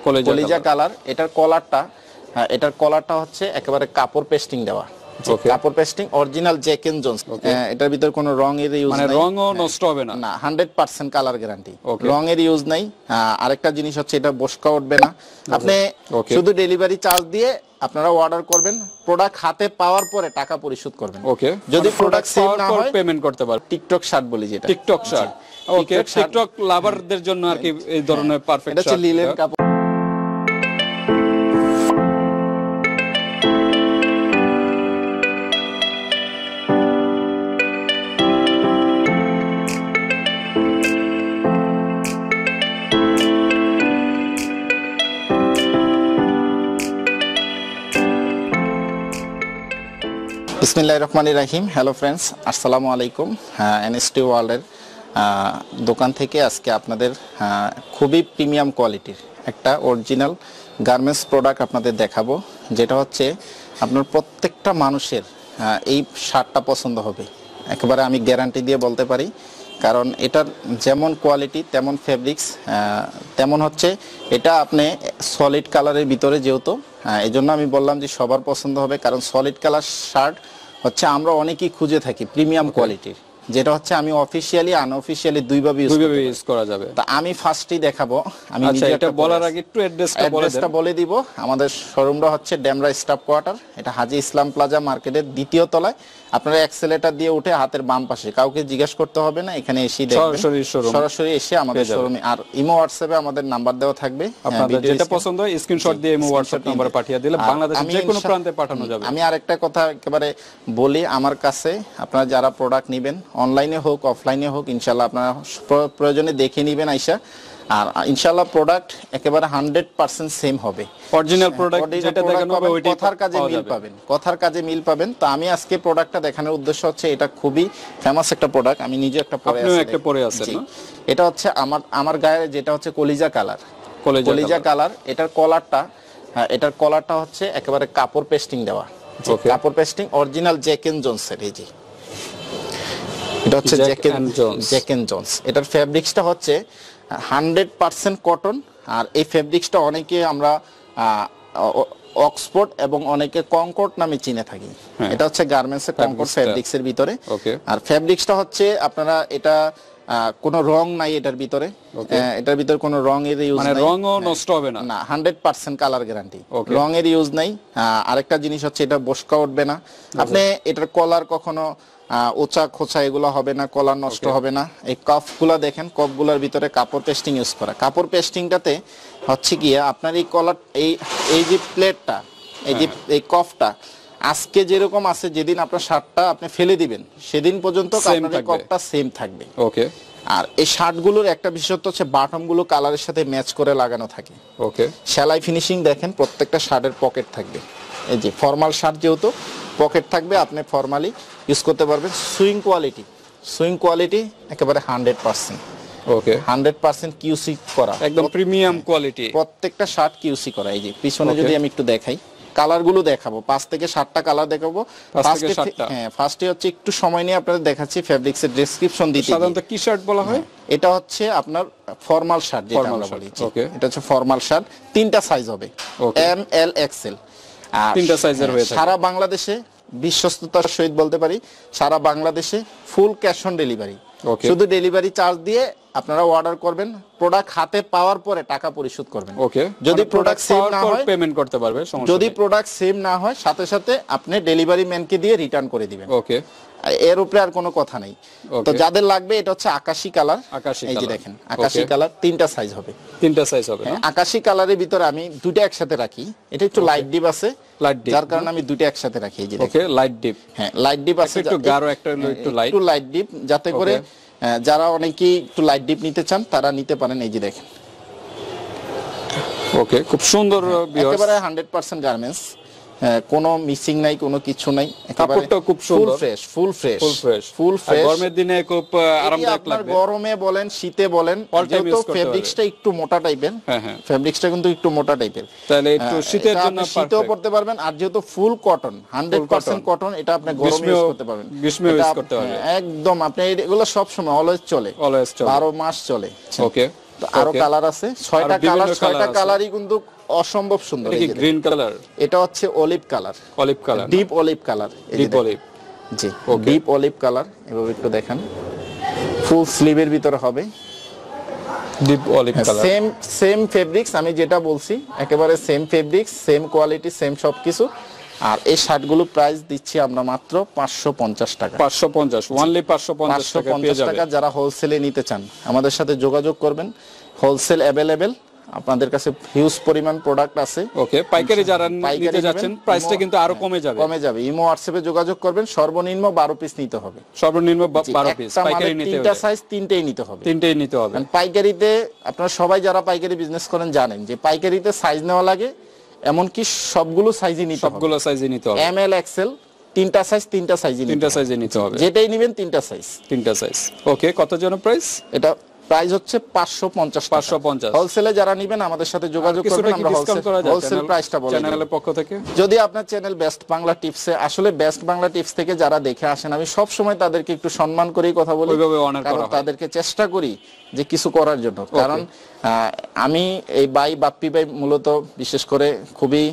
কলিজা কালার। এটার কলারটা হচ্ছে একেবারে কাপড় পেস্টিং দেওয়া, কাপড় pasting original Jack and Jones. এটার ভিতর কোনো রং এর ইউজ নাই, রংও নষ্ট হবে না, 100% কালার গ্যারান্টি, রং এর ইউজ নাই। আরেকটা জিনিস হচ্ছে এটা বসকা উঠবে না। আপনি শুধু ডেলিভারি চার্জ দিয়ে আপনারা অর্ডার করবেন, প্রোডাক্ট হাতে পাওয়ার পরে টাকা পরিশোধ করবেন। যদি প্রোডাক্ট সেম না হয় পেমেন্ট করতে পারবেন। টিকটক শার্ট বলি যেটা, টিকটক শার্ট। ওকে, টিকটক লাভারদের জন্য আর কি এই ধরনের পারফেক্ট শার্ট। এটা হচ্ছে লিলেন কাপড়। বিসমিল্লাহির রহমানির রহিম। হ্যালো ফ্রেন্ডস, আসসালামু আলাইকুম। এনএসটি ওয়ার্ল্ডের দোকান থেকে আজকে আপনাদের খুবই প্রিমিয়াম কোয়ালিটির একটা অরিজিনাল গার্মেন্টস প্রোডাক্ট আপনাদের দেখাবো, যেটা হচ্ছে আপনার প্রত্যেকটা মানুষের এই শার্টটা পছন্দ হবে, একেবারে আমি গ্যারান্টি দিয়ে বলতে পারি। কারণ এটার যেমন কোয়ালিটি তেমন ফেব্রিক্স তেমন হচ্ছে এটা আপনি সলিড কালারের ভিতরে, যেহেতু এই জন্য আমি বললাম যে সবার পছন্দ হবে। কারণ সলিড কালার শার্ট হচ্ছে আমরা অনেকেই খুঁজে থাকি প্রিমিয়াম কোয়ালিটির, যেটা হচ্ছে আমি অফিশিয়ালি আনঅফিশিয়ালি দুইভাবে ইউজ করা যাবে। তা আমি ফার্স্টই দেখাবো। আমি নিজে এটা বলার আগে একটু অ্যাড্রেসটা বলে দিব। আমাদের শোরুমটা হচ্ছে ডেমরা স্টাফ কোয়ার্টার, এটা হাজি ইসলাম প্লাজা মার্কেটের দ্বিতীয় তলায়। আপনারা এক্সেলেটার দিয়ে উঠে হাতের বাম পাশে, কাউকে জিজ্ঞেস করতে হবে না, এখানে এসেই দেখবেন, সরাসরি এসে আমাদের শোরুমে। আর ইমো হোয়াটসঅ্যাপে আমাদের নাম্বার দেওয়া থাকবে, আপনাদের যেটা পছন্দ হয় স্ক্রিনশট দিয়ে ইমো হোয়াটসঅ্যাপ নম্বরে পাঠিয়ে দিলে বাংলাদেশের যে কোনো প্রান্তে পাঠানো যাবে। আমি আরেকটা কথা একেবারে বলি, আমার কাছে আপনারা যারা প্রোডাক্ট নেবেন, অনলাইনে হোক অফলাইনে হোক, ইনশাআল্লাহ আপনারা প্রয়োজনে দেখে নেবেন আইসা। আর ইনশাআল্লাহ প্রোডাক্ট একেবারে 100% সেম হবে। অরিজিনাল প্রোডাক্ট যেটা দেখানো হবে ওইটাই কথার কাজে মিল পাবেন, কথার কাজে মিল পাবেন। তো আমি আজকে প্রোডাক্টটা দেখানোর উদ্দেশ্য হচ্ছে এটা খুবই ফেমাস একটা প্রোডাক্ট। আমি নিজে একটা পরে আছি। এটা হচ্ছে আমার গায়ে যেটা হচ্ছে কলিজা কালার। এটার কলারটা হচ্ছে একেবারে কাপড় পেস্টিং দেওয়া, কাপড় pasting original Jack and Jones এর। এই যে এটা হচ্ছে জ্যাক এন্ড জোন্স। এটার ফেব্রিক্সটা হচ্ছে 100% কটন। আর এই ফেব্রিক্সটা অনেকে আমরা অক্সফোর্ড এবং অনেকে কনকর্ড নামে চিনে থাকি। এটা হচ্ছে গার্মেন্টস এর কনকর্ড ফেব্রিক্স এর ভিতরে। আর ফেব্রিক্সটা হচ্ছে আপনারা এটা কোনো রং নাই এটার ভিতরে, এটার ভিতরে কোনো রং এর ইউজ নাই, রংও নষ্ট হবে না, 100% কালার গ্যারান্টি, রং এর ইউজ নাই। আরেকটা জিনিস হচ্ছে এটা বসকা উঠবে না। আপনি এটার কলার কখনো উঁচা খোঁচা এগুলো হবে না, কলার নষ্ট হবে না। এই কাফগুলা দেখেন, কাপগুলোর ভিতরে কাপড় পেস্টিং ইউজ করা। কাপড় পেস্টিংটাতে হচ্ছে গিয়ে আপনার এই কলার এই যে প্লেটটা, এই কফটা আজকে যেরকম আছে, যেদিন আপনার শার্টটা আপনি ফেলে দিবেন সেদিন পর্যন্ত আপনার এই কফটা সেম থাকবে। ওকে। আর এই শার্টগুলোর একটা বিশেষত্ব হচ্ছে বাটনগুলো কালারের সাথে ম্যাচ করে লাগানো থাকে। ওকে। সেলাই ফিনিশিং দেখেন, প্রত্যেকটা শার্টের পকেট থাকবে। এই যে ফর্মাল শার্ট যেহেতু পকেট থাকবে, আপনি ফর্মালি ইউজ করতে পারবেন। সুইং কোয়ালিটি একেবারে 100%। ওকে, 100% কিউসি করা, একদম প্রিমিয়াম কোয়ালিটি। প্রত্যেকটা শার্ট কিউসি করা। এই যে পিছনে যদি আমি একটু দেখাই, কালারগুলো দেখাবো, 5 থেকে 7টা কালার দেখাবো। ফার্স্টে হচ্ছে একটু সময় নিয়ে আপনাদের দেখাচ্ছি ফেব্রিক্সের ডেসক্রিপশন দিতে। সাধারণত কি শার্ট বলা হয়? এটা হচ্ছে আপনার ফর্মাল শার্ট, যেটা আমরা বলি। এটা হচ্ছে ফর্মাল শার্ট, 3টা সাইজ হবে, এম এল এক্সেল। আর 3টা সাইজের হয়ে থাকে। সারা বাংলাদেশে বিশ্বস্ততার সহিত বলতে পারি, সারা বাংলাদেশে ফুল ক্যাশ অন ডেলিভারি। শুধু ডেলিভারি চার্জ দিয়ে আপনারা অর্ডার করবেন, প্রোডাক্ট হাতে পাওয়ার পরে টাকা পরিশোধ করবেন। যদি প্রোডাক্ট সেম না হয় পেমেন্ট করতে পারবে, যদি প্রোডাক্ট সেম না হয় সাথে সাথে আপনি ডেলিভারি ম্যানকে দিয়ে রিটার্ন করে দিবেন। ওকে, এর উপরে আর কোনো কথা নেই। তো যাদের লাগবে, এটা হচ্ছে আকাশি কালার। এই যে দেখেন, আকাশি কালার, 3টা সাইজ হবে। আকাশি কালারের ভিতরে আমি দুটো একসাথে রাখি। এটা একটু লাইট ডিপ আছে, যার কারণে আমি দুটো একসাথে রাখি। এই যে লাইট ডিপ, লাইট ডিপ আছে, একটু গাঢ় একটা, একটু লাইট ডিপ, যাতে করে যারা অনেকেই একটু লাইট ডিপ নিতে চান তারা নিতে পারেন। এই যে দেখেন, ওকে, খুব সুন্দর, একেবারে 100% গার্মেন্টস, কোনো মিসিং নাই, কোনো কিছু নাই। কাপড়টা খুব সুন্দর, ফুল ফ্রেশ। গরমের দিনে খুব আরামদায়ক লাগবে। গরমে বলেন, শীতে বলেন, যেহেতু ফেব্রিক্সটা একটু মোটা টাইপের, ফেব্রিক্সটা কিন্তু একটু মোটা টাইপের, তাহলে একটু শীতের জন্য শীতেও পরতে পারবেন। আর যেহেতু ফুল কটন, 100% কটন, এটা আপনি গরমে ইউজ করতে পারবেন, গ্রীষ্মে ইউজ করতে পারবেন। একদম আপনি এগুলো সব সময় অলওয়েজ চলে, 12 মাস চলে। ওকে, তো আরো কালার আছে, 6টা কালার, 6টা কালারই কিন্তু অসম্ভব সুন্দর। এটা কি গ্রিন কালার? এটা হচ্ছে olive colour, olive colour, deep olive colour, deep olive. জি, ডিপ অলিভ কালার। এভাবে একটু দেখেন, ফুল স্লিভের ভিতরে হবে, deep olive colour. Same fabrics, আমি যেটা বলছি একেবারে same fabrics, same quality, same সবকিছু। আর এই শার্টগুলো প্রাইস দিচ্ছি আমরা মাত্র 550 টাকা। 550, অনলি 550 টাকা পেয়ে যাবেন। টাকা। যারা হোলসেলে নিতে চান আমাদের সাথে যোগাযোগ করবেন, হোলসেল অ্যাভেলেবেল, আপনাদের কাছে হিউজ পরিমাণ প্রোডাক্ট আছে। ওকে, পাইকারি যারা নিতে যাচ্ছেন প্রাইসটা কিন্তু আরো কমে যাবে। ইমো হোয়াটসঅ্যাপে যোগাযোগ করবেন, সর্বনিম্ন 12 পিস নিতে হবে, সর্বনিম্ন 12 পিস। পাইকারি নিতে হলে 3টা সাইজ 3টেই নিতে হবে, 3টেই নিতে হবে। পাইকারিতে আপনারা সবাই যারা পাইকারি বিজনেস করেন জানেন যে পাইকারিতে সাইজ নেওয়া লাগে, এমনকি সবগুলো সাইজই নিতে হবে, সবগুলো সাইজই নিতে হবে। এম এল এক্সেল 3টা সাইজ, 3টা সাইজই নিতে হবে, যেটাই নেবেন 3টা সাইজ। ওকে, কত জন প্রাইস? এটা প্রাইস হচ্ছে 550 টাকা। 550। হোলসেলে যারা নেবেন আমাদের সাথে যোগাযোগ করবেন, আমরা হোলসেল প্রাইসটা বলে দেব চ্যানেলের পক্ষ থেকে। যদি আপনার চ্যানেল বেস্ট বাংলা টিপসে, আসলে বেস্ট বাংলা টিপস থেকে যারা দেখে আসেন, আমি সব সময় তাদেরকে একটু সম্মান করেই কথা বলি, কারণ তাদেরকে চেষ্টা করি যে কিছু করার জন্য। কারণ আমি এই বাপ্পি ভাই মূলত বিশেষ করে খুবই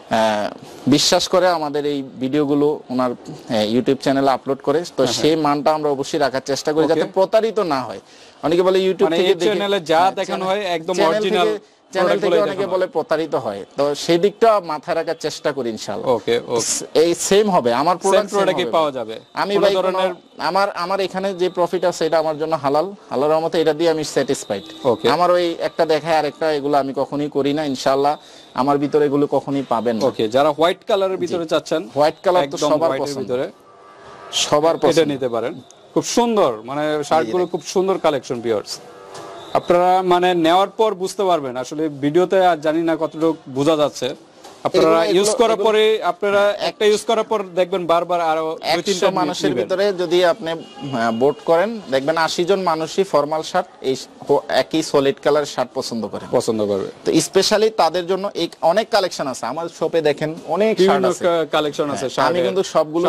বিশ্বাস করে আমাদের এই ভিডিওগুলো ওনার ইউটিউব চ্যানেলে আপলোড করে, তো সেই মানটা আমরা অবশ্যই রাখার চেষ্টা করি যাতে প্রতারিত না হয়। অনেকে বলে ইউটিউব থেকে চ্যানেলে যা দেখানো হয় একদম অরিজিনাল, চ্যানেল থেকে অনেকে বলে প্রতারিত হয়, তো সেই দিকটা মাথায় রাখার চেষ্টা করি ইনশাআল্লাহ। ওকে, এই সেম হবে, আমার প্রোডাক্টই পাওয়া যাবে। আমি ভাই আমার এখানে যে প্রফিট আছে এটা আমার জন্য হালাল, আল্লাহর রহমতে এটা দিয়ে আমি স্যাটিসফাইড। আমার ওই একটা দেখায় আরেকটা, এগুলো আমি কখনোই করি না ইনশাআল্লাহ, আমার ভিতরে এগুলো কখনোই পাবেন না। ওকে, যারা হোয়াইট কালারের ভিতরে চাচ্ছেন, হোয়াইট কালার তো সবার পছন্দ, সবার পছন্দ, এটা নিতে পারেন। খুব সুন্দর, মানে শার্টগুলো খুব সুন্দর কালেকশন ভিউয়ার্স। আপনারা মানে নেওয়ার পর বুঝতে পারবেন, আসলে ভিডিওতে আর জানি না কতটুকু বোঝা যাচ্ছে। আপনারা ইউজ করার পরে, আপনারা একটা ইউজ করার পর দেখবেন বারবার আরো 2-3টা মানুষের ভিতরে যদি আপনি ভোট করেন, দেখবেন 80 জন মানুষই ফর্মাল শার্ট এই একই সলিড কালার শার্ট পছন্দ করবে। তো স্পেশালি তাদের জন্য এই অনেক কালেকশন আছে আমার শপে, দেখেন অনেক শার্ট আছে, কালেকশন আছে। আমি কিন্তু সবগুলো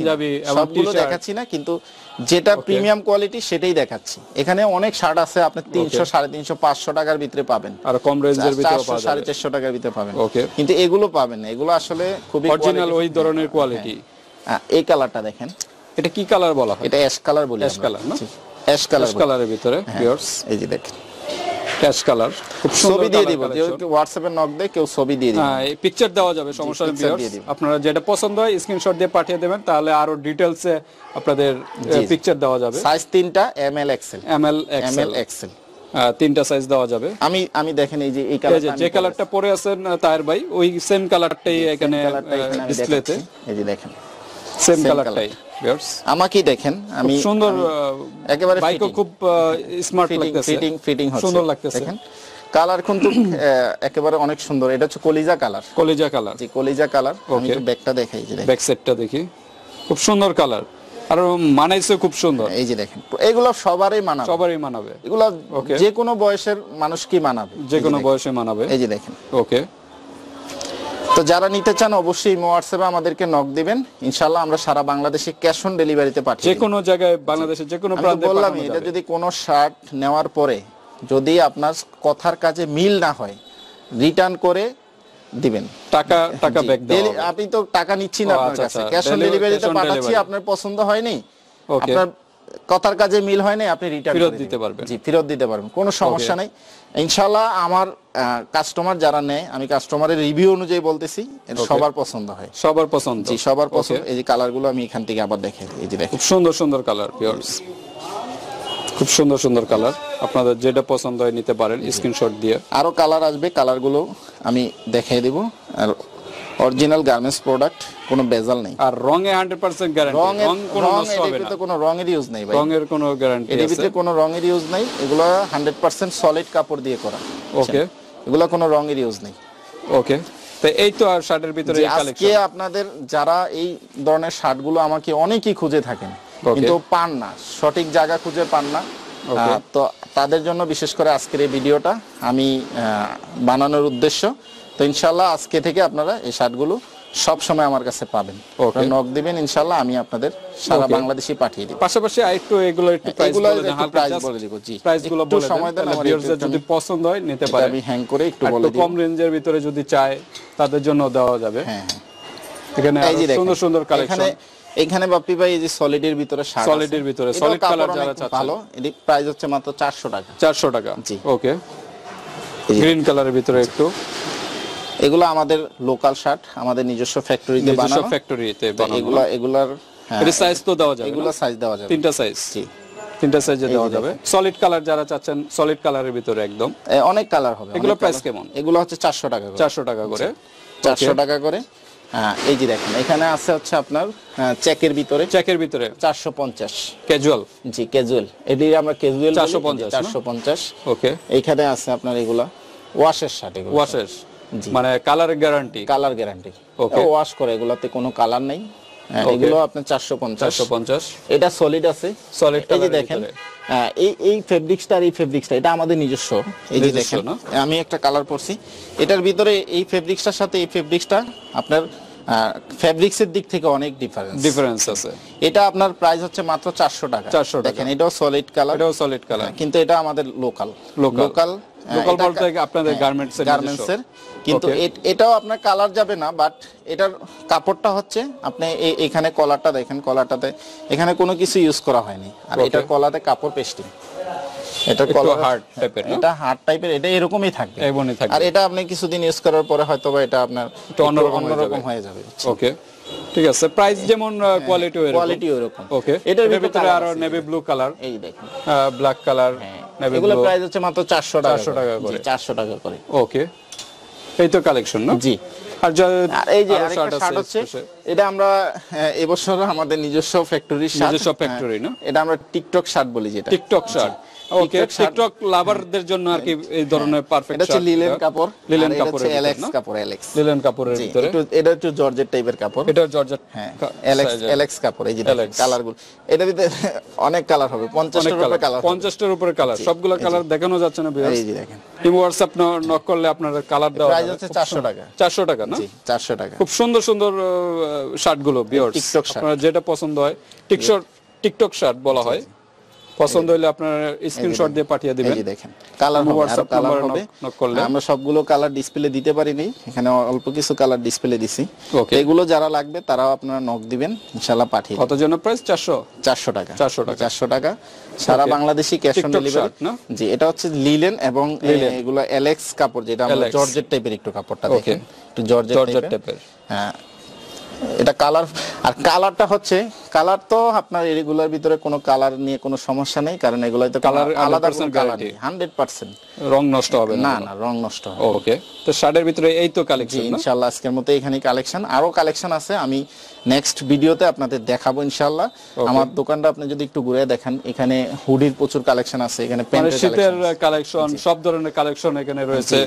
দেখাচ্ছি না, কিন্তু যেটা প্রিমিয়াম কোয়ালিটি সেটাই দেখাচ্ছি। এখানে অনেক শার্ট আছে, আপনি 300, 350, 500 টাকার ভিতরে পাবেন, আর কম রেঞ্জের ভিতরে পাবেন, 450 টাকার ভিতরে পাবেন। কিন্তু এগুলো পাবেন না, এগুলো আসলে খুবই অরিজিনাল ওই ধরনের কোয়ালিটি। এই কালারটা দেখেন, এটা কি কালার বলা হয়? এটা অ্যাশ কালার বলি, অ্যাশ কালার না, অ্যাশ কালারের ভিতরে ভিউয়ার্স, এই যে দেখেন অ্যাশ কালার। খুব সুন্দর, ছবি দিয়ে দিব, কেউ হোয়াটসঅ্যাপে নক দেয়, কেউ ছবি দিয়ে দিবে, হ্যাঁ এই পিকচার দেওয়া যাবে, সমস্যা নেই ভিউয়ার্স। আপনারা যেটা পছন্দ হয় স্ক্রিনশট দিয়ে পাঠিয়ে দেবেন, তাহলে আরো ডিটেইলসে আপনাদের পিকচার দেওয়া যাবে। সাইজ 3টা, এম এল এক্সেল, 3টা সাইজ দেওয়া যাবে। আমি দেখেন এই যে এই কালারটা, যে কালারটা পরে আছেন তাহের ভাই, ওই সেম কালারটাই এখানে ডিসপ্লেতে, এই যে দেখেন সেম কালারটাই ভিউয়ার্স। আমাকেই দেখেন, আমি সুন্দর, একেবারে বাইকও খুব স্মার্ট লাগতেছে, ফিটিং হচ্ছে, সুন্দর লাগতেছে। দেখেন কালার কিন্তু একেবারে অনেক সুন্দর। এটা হচ্ছে কলিজা কালার, জি কলিজা কালার। আমি একটু ব্যাকটা দেখাই, যে ব্যাক সাইডটা দেখি, খুব সুন্দর কালার, আর মানাইছে খুব সুন্দর। এই যে দেখেন, এগুলো সবারই মানাবে, এগুলো যে কোনো বয়সের মানুষকে মানাবে, যে কোনো বয়সে মানাবে। এই যে দেখেন। ওকে, তো যারা নিতে চান অবশ্যই হোয়াটসঅ্যাপে আমাদেরকে নক দিবেন, ইনশাআল্লাহ আমরা সারা বাংলাদেশে ক্যাশ অন ডেলিভারিতে পাঠিয়ে, যে কোনো জায়গায় বাংলাদেশের যে কোনো প্রান্তে বললাম। এটা যদি কোনো শার্ট নেওয়ার পরে যদি আপনার কথার কাজে মিল না হয়, রিটার্ন করে দিবেন, টাকা ব্যাক দেওয়া হবে। আপনি তো টাকা নিচ্ছি না আপনার কাছে, ক্যাশ অন ডেলিভারিতে পাঠাচ্ছি, আপনার পছন্দ হয়নি, আপনার কথার কাজে মিল হয় না, আপনি রিটার্ন ফেরত দিতে পারবেন, জি ফেরত দিতে পারবেন, কোনো সমস্যা নাই ইনশাআল্লাহ। আমার কাস্টমার যারা নেয়, আমি কাস্টমারের রিভিউ অনুযায়ী বলতেছি, সবার পছন্দ হয়, সবার পছন্দ, জি সবার পছন্দ। এই যে কালারগুলো আমি এখান থেকে আবার দেখাই, এই যে দেখেন খুব সুন্দর সুন্দর কালার ভিউয়ার্স, খুব সুন্দর সুন্দর কালার। আপনাদের যেটা পছন্দ হয় নিতে পারেন স্ক্রিনশট দিয়ে। আরো কালার আসবে, কালারগুলো আমি দেখিয়ে দেব। আর অরিজিনাল গার্মেন্টস প্রোডাক্ট, কোনো বেজাল নেই, আর রঙে 100% গ্যারান্টি, রং কোনো নষ্ট হবে না, কোনো রঙের ইউজ নেই ভাই, রঙের কোনো গ্যারান্টি আছে, এর ভিতরে কোনো রঙের ইউজ নাই, এগুলো 100% সলিড কাপড় দিয়ে করা। ওকে, এগুলো কোনো রঙের ইউজ নেই। ওকে, তো এই তো আর শার্টের ভিতরে এই কালেকশন। আজকে আপনাদের যারা এই ধরনের শার্টগুলো আমাকে অনেকেই খুঁজে থাকেন, কিন্তু পান না, সঠিক জায়গা খুঁজে পান না, তো তাদের জন্য বিশেষ করে আজকের এই ভিডিওটা আমি বানানোর উদ্দেশ্য। তো ইনশাআল্লাহ আজকে থেকে আপনারা এই শার্টগুলো সব সময় আমার কাছে পাবেন। আপনারা নক দিবেন, ইনশাআল্লাহ আমি আপনাদের সারা বাংলাদেশে পাঠিয়ে দিব। পাশাপাশি আরেকটু এগুলো একটু প্রাইস বলে দেন, হালকা প্রাইস বলে দিব। জি, প্রাইসগুলো বলে দেন, সময় দেন, আমার ভিউয়ারদের যদি পছন্দ হয় নিতে পারে। আমি হ্যাং করে একটু বলে দিই, কম রেঞ্জের ভিতরে যদি চায় তাদের জন্য দেওয়া যাবে। হ্যাঁ, এখানে সুন্দর সুন্দর কালেকশন। এখানে বাপ্পি ভাই এই যে সলিডের ভিতরে শার্ট, সলিডের ভিতরে সলিড কালার যারা চাচ্ছেন ভালো, এর প্রাইস হচ্ছে মাত্র 400 টাকা। 400 টাকা। জি, ওকে। গ্রিন কালারের ভিতরে একটু, এগুলো আমাদের লোকাল শার্ট, আমাদের নিজস্ব ফ্যাক্টরিতে বানানো, নিজস্ব ফ্যাক্টরিতে বানানো। এগুলার এর সাইজ তো দেওয়া যাবে, এগুলো সাইজ দেওয়া যাবে, তিনটা সাইজ। জি, তিনটা সাইজে দেওয়া যাবে। সলিড কালার যারা চাচ্ছেন, সলিড কালারের ভিতরে একদম অনেক কালার হবে। এগুলো প্রাইস কেমন? এগুলো হচ্ছে 400 টাকা করে। 400 টাকা করে। 400 টাকা করে। এই যে দেখেন, এখানে আছে হচ্ছে আপনার চেকের ভিতরে, 450 ক্যাজুয়াল। জি, ক্যাজুয়াল, এটি আমরা ক্যাজুয়াল 450। ওকে। এখানে আছে আপনার এগুলা ওয়াশের শার্ট, এগুলো ওয়াশের, মানে colour guarantee. Colour guarantee, okay. Wash করে, এগুলাতে কোনো কালার নাই। এগুলো আপনার 450। এটা সলিড আছে, সলিড। এই যে দেখেন, এই ফেব্রিক্সটা আর এই ফেব্রিক্সটা এটা আমাদের নিজস্ব। এই যে দেখেন, আমি একটা কালার পরছি, এটার ভিতরে এই ফেব্রিক্সটার সাথে এই ফেব্রিক্সটা আপনার ফেব্রিক্সের দিক থেকে অনেক ডিফারেন্স আছে। এটা আপনার প্রাইস হচ্ছে মাত্র 400 টাকা। 400 টাকা। দেখেন, এটাও সলিড কালার, কিন্তু এটা আমাদের লোকাল বলতে আপনাদের গার্মেন্টসের, কিন্তু এটাও আপনার কালার যাবে না, বাট এটার কাপড়টা হচ্ছে আপনি এখানে কলারটা দেখেন, কলারটাতে এখানে কোনো কিছু ইউজ করা হয়নি, আর এটার কলাতে কাপড় পেস্টিং। এটা কলার হার্ড টাইপের, এটা হার্ড টাইপের, এটা এরকমই থাকবে। আর এটা আপনি কিছুদিন ইউজ করার পরে হয়তোবা এটা আপনার অন্যরকম হয়ে যাবে। ওকে, ঠিক আছে। প্রাইস যেমন কোয়ালিটি ওরকম। ওকে। এটার ভিতরে আরো নেভি ব্লু কালার, এই দেখেন, ব্ল্যাক কালার, এগুলো প্রাইস হচ্ছে মাত্র 400 টাকা করে। 400 টাকা করে। ওকে, এই তো কালেকশন না? জি। আর এই যে আরেকটা শার্ট হচ্ছে, এটা আমরা এবছর আমাদের নিজস্ব ফ্যাক্টরির শার্ট, ফ্যাক্টরি না, এটা আমরা টিকটক শার্ট বলি, যেটা টিকটক শার্ট। ওকে, টিকটক লাভারদের জন্য আর কি এই ধরনের পারফেক্ট শার্ট। এটা হচ্ছে লিলেন কাপড়, লিলেন কাপড়ের লিলেন কাপড়ের ভিতরে, এটা একটু জর্জেট টাইপের কাপড়, এটা জর্জেট, হ্যাঁ, এলএক্স কাপড়। এই যে কালারগুলো, এটার ভিতরে অনেক কালার হবে, 50টার উপরে কালার, 50টার উপরে কালার, সবগুলো কালার দেখানো যাচ্ছে না ভিউয়ার্স? এই যে দেখেন, ইমো হোয়াটসঅ্যাপ নক করলে আপনার কালার দেওয়া প্রাইস হচ্ছে 400 টাকা। 400 টাকা না? জি, 400 টাকা। খুব সুন্দর সুন্দর শার্টগুলো ভিউয়ার্স, আপনারা যেটা পছন্দ হয়, টিকটক শার্ট বলা হয়, পছন্দ হলে আপনারা স্ক্রিনশট দিয়ে পাঠিয়ে দিবেন। এই যে দেখেন, কালার হবে, আরো কালার হবে। আমরা সবগুলো কালার ডিসপ্লে দিতে পারিনি, এখানে অল্প কিছু কালার ডিসপ্লে দিছি। এগুলো যারা লাগবে তারাও আপনারা নক দিবেন, ইনশাআল্লাহ পাঠিয়ে। কত জন্য প্রাইস? 400 টাকা। 400 টাকা সারা বাংলাদেশি ক্যাশ অন ডেলিভারি। জি, এটা হচ্ছে লিলেন এবং এগুলো এলএক্স কাপড়, যেটা আমরা জর্জেট টাইপের একটু কাপড়টা দেখেন, একটু জর্জেট টাইপের। হ্যাঁ, এটা কালার, আর কালারটা হচ্ছে, কালার তো আপনার এগুলোর ভিতরে কোনো কালার নিয়ে কোনো সমস্যা নেই, কারণ এগুলোই তো কালার আলাদা কোনো কালার নেই, 100% রং নষ্ট হবে না। না, রং নষ্ট হবে। ওকে, তো শার্টের ভিতরে এই তো কালেকশন, ইনশাআল্লাহ আজকের মতো এখানেই কালেকশন, আরো কালেকশন আছে, আমি নেক্সট ভিডিওতে আপনাদের দেখাবো ইনশাআল্লাহ। আমার দোকানটা আপনি যদি একটু ঘুরে দেখেন, এখানে হুডির প্রচুর কালেকশন আছে, এখানে প্যান্টের কালেকশন, সব ধরনের কালেকশন এখানে রয়েছে।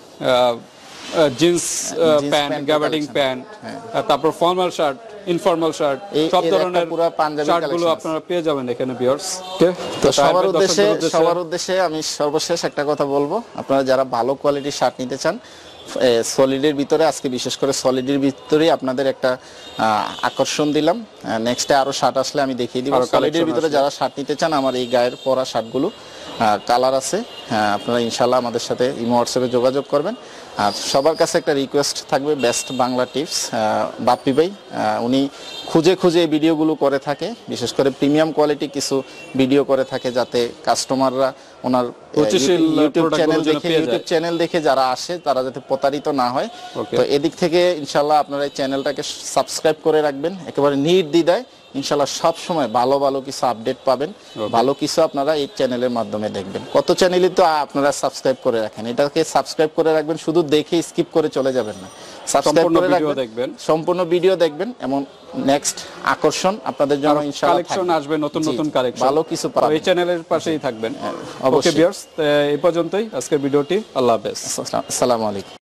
জিন্স প্যান্ট, গ্যাবার্ডিং প্যান্ট, তারপর ফর্মাল শার্ট, ইনফর্মাল শার্ট, সব ধরনের শার্টগুলো আপনারা পেয়ে যাবেন এখানে ভিউয়ার্স। তো সবার উদ্দেশ্যে আমি সর্বশেষ একটা কথা বলবো, আপনারা যারা ভালো কোয়ালিটির শার্ট নিতে চান, সলিডের ভিতরে, আজকে বিশেষ করে সলিডের ভিতরে আপনাদের একটা আকর্ষণ দিলাম। নেক্সটে আরো শার্ট আসলে আমি দেখিয়ে দিব। সলিডের ভিতরে যারা শার্ট নিতে চান, আমার এই গায়ের পরা শার্টগুলো কালার আছে, আপনারা ইনশাআল্লাহ আমাদের সাথে ইমো হোয়াটসঅ্যাপে যোগাযোগ করবেন। আর সবার কাছে একটা রিকোয়েস্ট থাকবে, বেস্ট বাংলা টিপস, বাপ্পি ভাই উনি খুঁজে খুঁজে এই ভিডিওগুলো করে থাকে, বিশেষ করে প্রিমিয়াম কোয়ালিটি কিছু ভিডিও করে থাকে, যাতে কাস্টমাররা ওনার ইউটিউব চ্যানেল দেখে যারা আসে তারা যাতে প্রতারিত না হয়। তো এদিক থেকে ইনশাআল্লাহ আপনারা এই চ্যানেলটাকে সাবস্ক্রাইব করে রাখবেন, একেবারে নির্দ্বিধায় ইনশাআল্লাহ সব সময় ভালো ভালো কিছু আপডেট পাবেন, ভালো কিছু আপনারা এই চ্যানেলের মাধ্যমে দেখবেন। কত চ্যানেলই তো আপনারা সাবস্ক্রাইব করে রাখেন, এটাকে সাবস্ক্রাইব করে রাখবেন, শুধু দেখে স্কিপ করে চলে যাবেন না, সাবস্ক্রাইব করে রাখবেন, সম্পূর্ণ ভিডিও দেখবেন, এবং নেক্সট আকর্ষণ আপনাদের জন্য ইনশাআল্লাহ কালেকশন আসবে, নতুন নতুন কালেকশন, ভালো কিছু পাবেন, এই চ্যানেলের পাশেই থাকবেন। ওকে ভিউয়ার্স, এই পর্যন্তই আজকের ভিডিওটি। আল্লাহ হাফেজ, আসসালামু আলাইকুম।